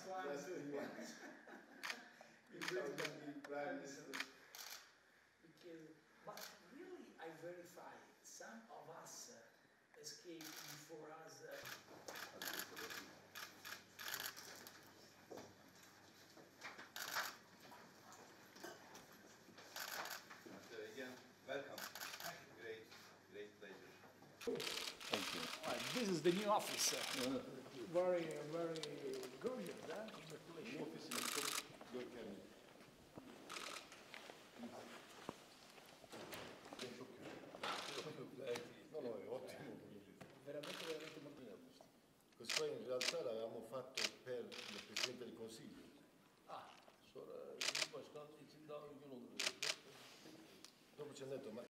last one. Last one. He's going to be Prime Minister. But really, I verify, some of us escaped before us. Again, welcome. Great pleasure. Thank you. This is the new office. Very, very gorgeous, huh? No, no, è ottimo. Veramente, veramente molto bene. Questo poi in realtà l'avevamo fatto per il Presidente del Consiglio. Ah. Dopo ci hanno detto, ma